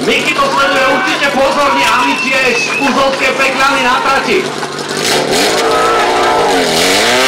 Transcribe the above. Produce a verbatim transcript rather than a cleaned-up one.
Miky to sleduje určite pozorne a my tiež Uzovské peklany na trati.